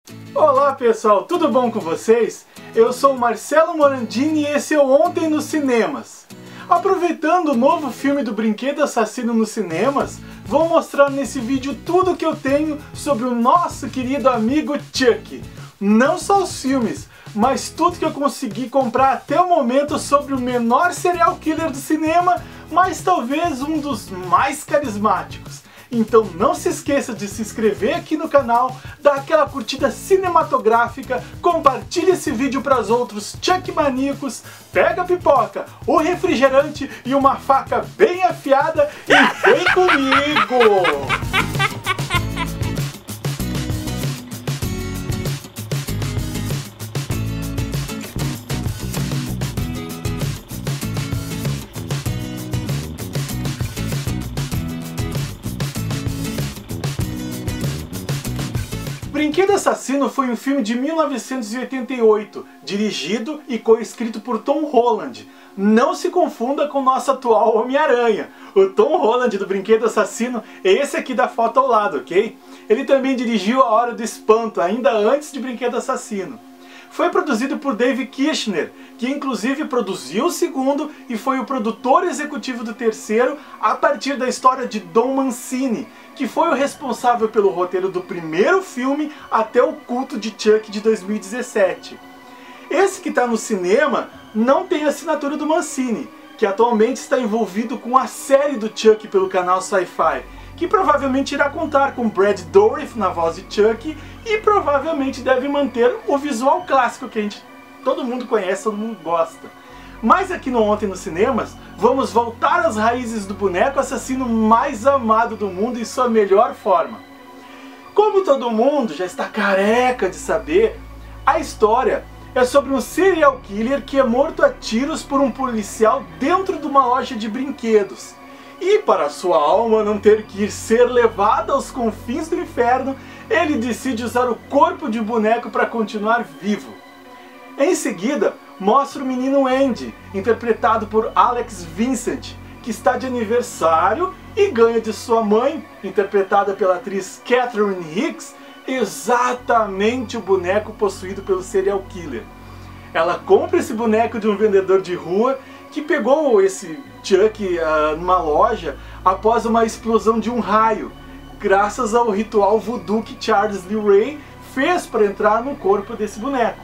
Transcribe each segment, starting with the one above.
Olá pessoal, tudo bom com vocês? Eu sou o Marcelo Morandini e esse é o Ontem nos Cinemas. Aproveitando o novo filme do Brinquedo Assassino nos cinemas, vou mostrar nesse vídeo tudo que eu tenho sobre o nosso querido amigo Chuck. Não só os filmes, mas tudo que eu consegui comprar até o momento sobre o menor serial killer do cinema, mas talvez um dos mais carismáticos. Então não se esqueça de se inscrever aqui no canal, dar aquela curtida cinematográfica, compartilhe esse vídeo para os outros Chuck maníacos, pega a pipoca, o refrigerante e uma faca bem afiada e vem comigo! Brinquedo Assassino foi um filme de 1988, dirigido e co-escrito por Tom Holland. Não se confunda com o nosso atual Homem-Aranha. O Tom Holland do Brinquedo Assassino é esse aqui da foto ao lado, ok? Ele também dirigiu A Hora do Espanto, ainda antes de Brinquedo Assassino. Foi produzido por Dave Kirshner, que inclusive produziu o segundo e foi o produtor executivo do terceiro a partir da história de Don Mancini, que foi o responsável pelo roteiro do primeiro filme até o Culto de Chuck de 2017. Esse que está no cinema não tem a assinatura do Mancini, que atualmente está envolvido com a série do Chuck pelo canal Sci-Fi, que provavelmente irá contar com Brad Dourif na voz de Chuck e provavelmente deve manter o visual clássico que todo mundo conhece, todo mundo gosta. Mas aqui no Ontem nos Cinemas, vamos voltar às raízes do boneco assassino mais amado do mundo em sua melhor forma. Como todo mundo já está careca de saber, a história é sobre um serial killer que é morto a tiros por um policial dentro de uma loja de brinquedos. E para sua alma não ter que ser levada aos confins do inferno, ele decide usar o corpo de boneco para continuar vivo. Em seguida, mostra o menino Andy, interpretado por Alex Vincent, que está de aniversário e ganha de sua mãe, interpretada pela atriz Catherine Hicks, exatamente o boneco possuído pelo serial killer. Ela compra esse boneco de um vendedor de rua que pegou esse Chuck numa loja após uma explosão de um raio, graças ao ritual voodoo que Charles Lee Ray fez para entrar no corpo desse boneco.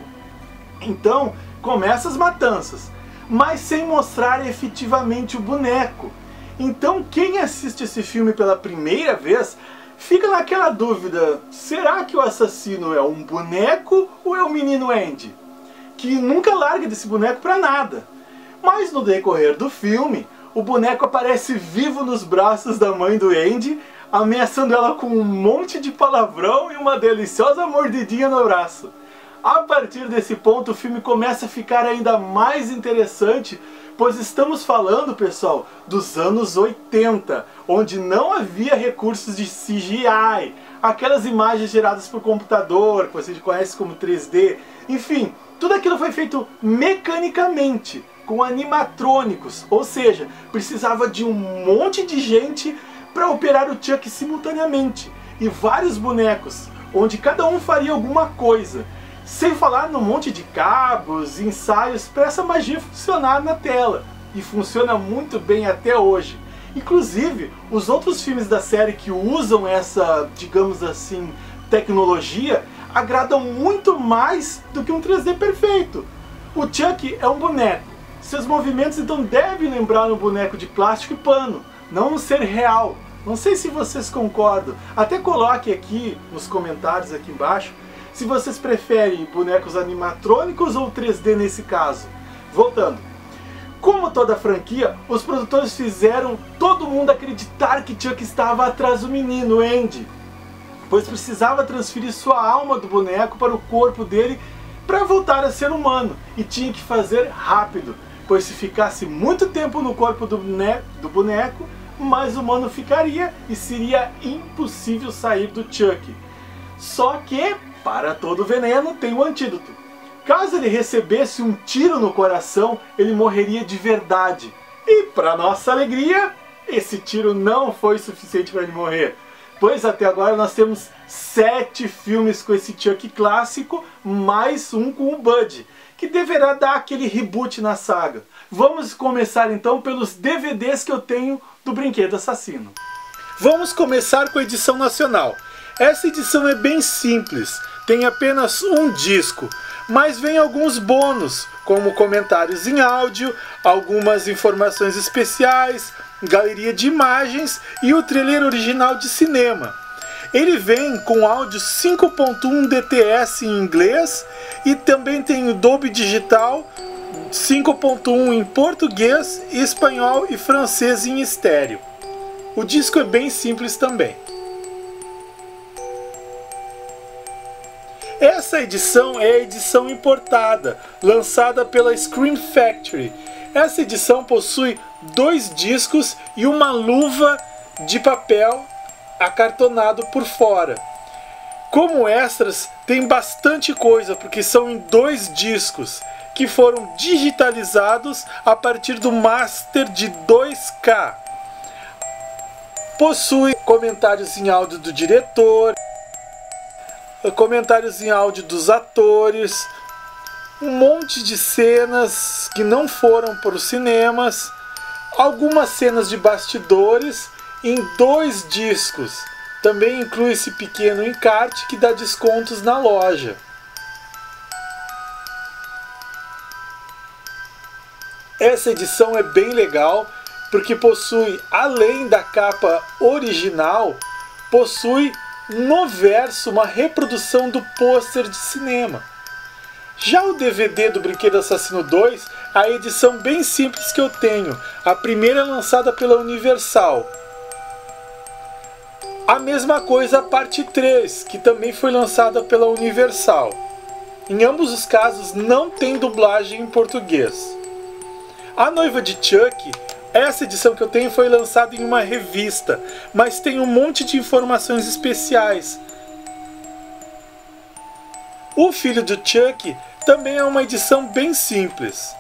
Então, começa as matanças, mas sem mostrar efetivamente o boneco. Então, quem assiste esse filme pela primeira vez fica naquela dúvida: será que o assassino é um boneco ou é o menino Andy? Que nunca larga desse boneco para nada. Mas no decorrer do filme, o boneco aparece vivo nos braços da mãe do Andy, ameaçando ela com um monte de palavrão e uma deliciosa mordidinha no braço. A partir desse ponto, o filme começa a ficar ainda mais interessante, pois estamos falando, pessoal, dos anos 80, onde não havia recursos de CGI, aquelas imagens geradas por computador, que você conhece como 3D, enfim, tudo aquilo foi feito mecanicamente, com animatrônicos, ou seja, precisava de um monte de gente para operar o Chuck simultaneamente, e vários bonecos, onde cada um faria alguma coisa. Sem falar no monte de cabos e ensaios para essa magia funcionar na tela. E funciona muito bem até hoje. Inclusive, os outros filmes da série que usam essa, digamos assim, tecnologia, agradam muito mais do que um 3D perfeito. O Chuck é um boneco. Seus movimentos então devem lembrar um boneco de plástico e pano, não um ser real. Não sei se vocês concordam. Até coloque aqui nos comentários aqui embaixo se vocês preferem bonecos animatrônicos ou 3D nesse caso. Voltando. Como toda franquia, os produtores fizeram todo mundo acreditar que Chuck estava atrás do menino Andy, pois precisava transferir sua alma do boneco para o corpo dele para voltar a ser humano, e tinha que fazer rápido, pois se ficasse muito tempo no corpo do boneco, mais humano ficaria e seria impossível sair do Chuck. Só que, para todo veneno, tem um antídoto. Caso ele recebesse um tiro no coração, ele morreria de verdade. E, para nossa alegria, esse tiro não foi suficiente para ele morrer. Pois até agora nós temos 7 filmes com esse Chuck clássico, mais um com o Bud, que deverá dar aquele reboot na saga. Vamos começar então pelos DVDs que eu tenho do Brinquedo Assassino. Vamos começar com a edição nacional. Essa edição é bem simples, tem apenas um disco, mas vem alguns bônus, como comentários em áudio, algumas informações especiais, galeria de imagens e o trailer original de cinema. Ele vem com áudio 5.1 DTS em inglês e também tem o Dolby Digital 5.1 em português, espanhol e francês em estéreo. O disco é bem simples também. Essa edição é a edição importada, lançada pela Scream Factory. Essa edição possui 2 discos e uma luva de papel acartonado por fora. Como extras, tem bastante coisa, porque são em 2 discos, que foram digitalizados a partir do Master de 2K. Possui comentários em áudio do diretor, comentários em áudio dos atores, um monte de cenas que não foram para os cinemas, algumas cenas de bastidores em 2 discos. Também inclui esse pequeno encarte que dá descontos na loja. Essa edição é bem legal porque possui, além da capa original, possui no verso uma reprodução do pôster de cinema. Já o DVD do Brinquedo Assassino 2, a edição bem simples que eu tenho, a primeira lançada pela Universal. A mesma coisa a parte 3, que também foi lançada pela Universal. Em ambos os casos não tem dublagem em português. A Noiva de Chuck, essa edição que eu tenho foi lançada em uma revista, mas tem um monte de informações especiais. O Filho do Chuck também é uma edição bem simples.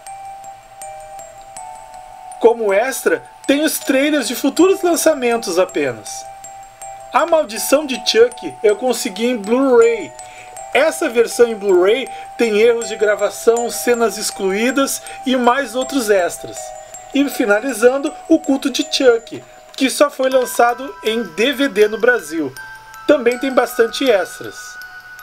Como extra, tem os trailers de futuros lançamentos apenas. A Maldição de Chuck eu consegui em Blu-ray. Essa versão em Blu-ray tem erros de gravação, cenas excluídas e mais outros extras. E finalizando, o Culto de Chuck, que só foi lançado em DVD no Brasil. Também tem bastante extras.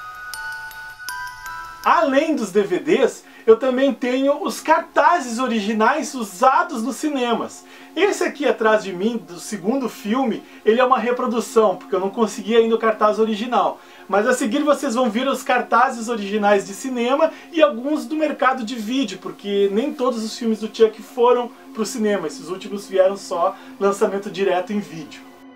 Além dos DVDs, eu também tenho os cartazes originais usados nos cinemas. Esse aqui atrás de mim, do segundo filme, ele é uma reprodução, porque eu não consegui ainda o cartaz original. Mas a seguir vocês vão ver os cartazes originais de cinema e alguns do mercado de vídeo, porque nem todos os filmes do Chuck foram para o cinema. Esses últimos vieram só lançamento direto em vídeo.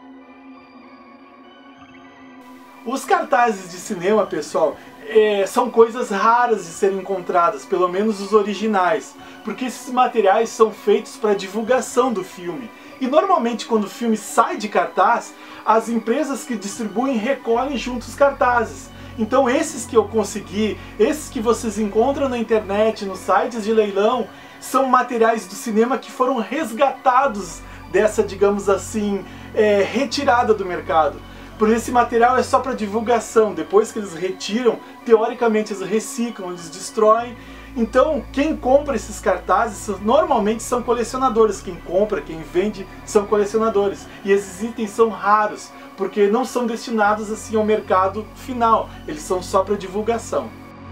Os cartazes de cinema, pessoal, são coisas raras de serem encontradas, pelo menos os originais, porque esses materiais são feitos para divulgação do filme. E normalmente quando o filme sai de cartaz, as empresas que distribuem recolhem junto os cartazes. Então esses que eu consegui, esses que vocês encontram na internet, nos sites de leilão, são materiais do cinema que foram resgatados dessa, digamos assim, retirada do mercado. Por esse material é só para divulgação, depois que eles retiram, teoricamente eles reciclam, eles destroem. Então quem compra esses cartazes normalmente são colecionadores, quem compra, quem vende são colecionadores. E esses itens são raros, porque não são destinados assim ao mercado final, eles são só para divulgação.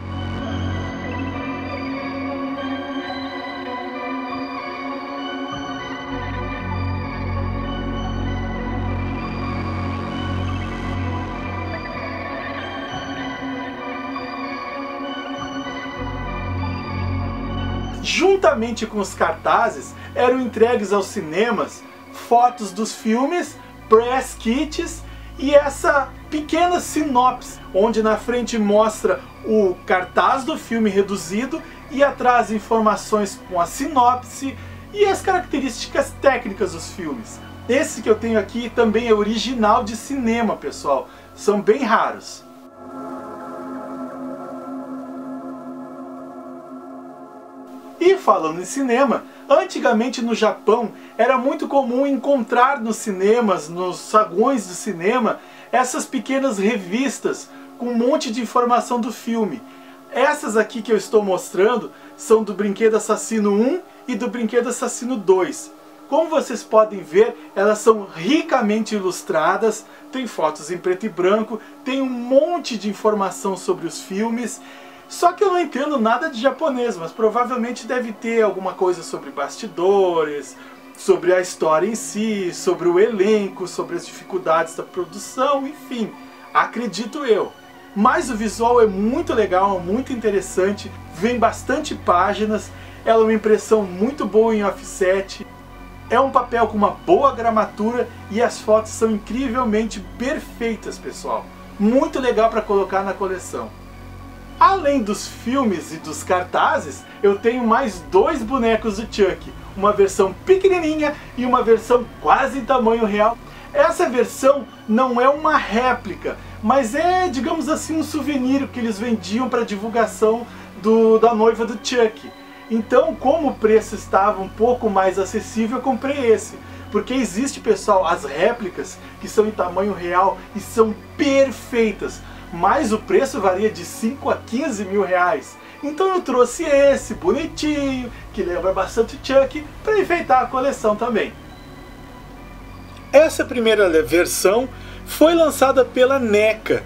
Juntamente com os cartazes, eram entregues aos cinemas fotos dos filmes, press kits e essa pequena sinopse, onde na frente mostra o cartaz do filme reduzido e atrás informações com a sinopse e as características técnicas dos filmes. Esse que eu tenho aqui também é original de cinema, pessoal. São bem raros. E falando em cinema, antigamente no Japão era muito comum encontrar nos cinemas, nos saguões do cinema, essas pequenas revistas com um monte de informação do filme. Essas aqui que eu estou mostrando são do Brinquedo Assassino 1 e do Brinquedo Assassino 2. Como vocês podem ver, elas são ricamente ilustradas, tem fotos em preto e branco, tem um monte de informação sobre os filmes. Só que eu não entendo nada de japonês, mas provavelmente deve ter alguma coisa sobre bastidores, sobre a história em si, sobre o elenco, sobre as dificuldades da produção, enfim, acredito eu. Mas o visual é muito legal, muito interessante, vem bastante páginas, ela é uma impressão muito boa em offset, é um papel com uma boa gramatura e as fotos são incrivelmente perfeitas, pessoal. Muito legal para colocar na coleção. Além dos filmes e dos cartazes, eu tenho mais 2 bonecos do Chuck, uma versão pequenininha e uma versão quase em tamanho real. Essa versão não é uma réplica, mas é, digamos assim, um souvenir que eles vendiam para divulgação da noiva do Chuck. Então, como o preço estava um pouco mais acessível, eu comprei esse. Porque existe, pessoal, as réplicas que são em tamanho real e são perfeitas, mas o preço varia de 5 a 15 mil reais. Então eu trouxe esse bonitinho, que lembra bastante Chuck, para enfeitar a coleção também. Essa primeira versão foi lançada pela NECA.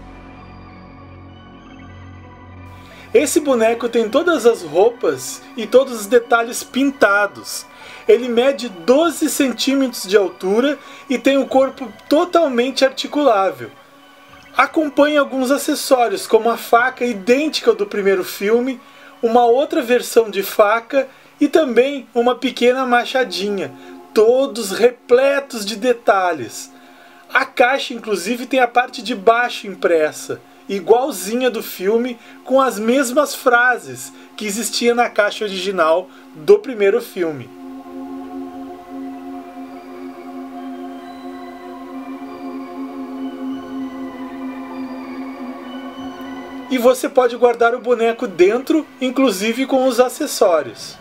Esse boneco tem todas as roupas e todos os detalhes pintados. Ele mede 12 centímetros de altura e tem o corpo totalmente articulável. Acompanha alguns acessórios, como a faca idêntica ao do primeiro filme, uma outra versão de faca e também uma pequena machadinha, todos repletos de detalhes. A caixa, inclusive, tem a parte de baixo impressa, igualzinha do filme, com as mesmas frases que existia na caixa original do primeiro filme. E você pode guardar o boneco dentro, inclusive com os acessórios.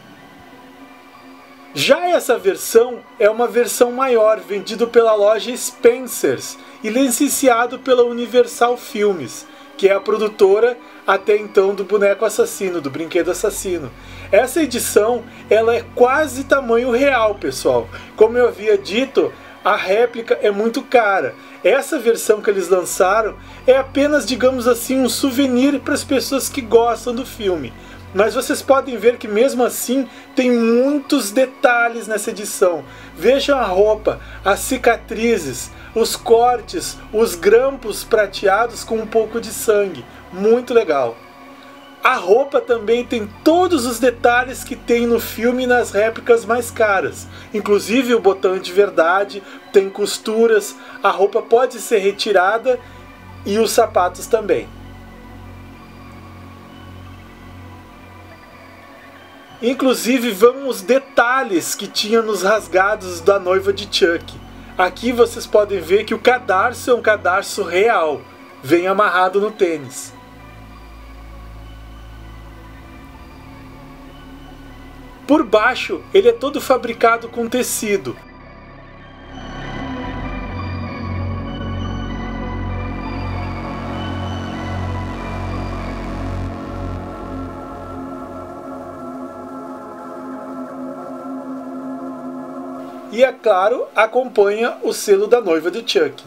Já essa versão é uma versão maior, vendido pela loja Spencer's e licenciado pela Universal Filmes, que é a produtora até então do boneco assassino, do Brinquedo Assassino. Essa edição ela é quase tamanho real, pessoal. Como eu havia dito, a réplica é muito cara. Essa versão que eles lançaram é apenas, digamos assim, um souvenir para as pessoas que gostam do filme. Mas vocês podem ver que mesmo assim tem muitos detalhes nessa edição. Vejam a roupa, as cicatrizes, os cortes, os grampos prateados com um pouco de sangue. Muito legal. A roupa também tem todos os detalhes que tem no filme e nas réplicas mais caras. Inclusive o botão é de verdade, tem costuras, a roupa pode ser retirada e os sapatos também. Inclusive vão os detalhes que tinha nos rasgados da noiva de Chuck. Aqui vocês podem ver que o cadarço é um cadarço real, vem amarrado no tênis. Por baixo ele é todo fabricado com tecido. E, é claro, acompanha o selo da noiva do Chuck.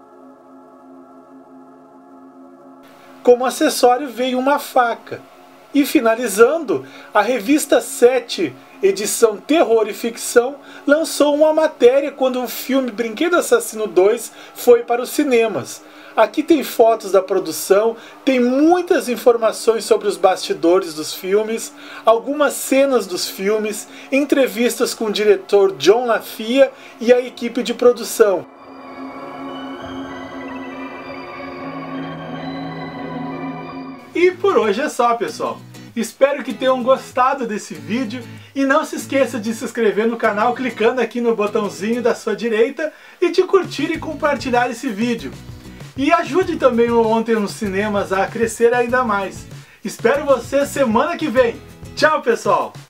Como acessório veio uma faca. E finalizando, a revista 7, edição Terror e Ficção, lançou uma matéria quando o filme Brinquedo Assassino 2 foi para os cinemas. Aqui tem fotos da produção, tem muitas informações sobre os bastidores dos filmes, algumas cenas dos filmes, entrevistas com o diretor John LaFia e a equipe de produção. E por hoje é só, pessoal. Espero que tenham gostado desse vídeo e não se esqueça de se inscrever no canal clicando aqui no botãozinho da sua direita e de curtir e compartilhar esse vídeo. E ajude também o Ontem nos Cinemas a crescer ainda mais. Espero você semana que vem. Tchau, pessoal!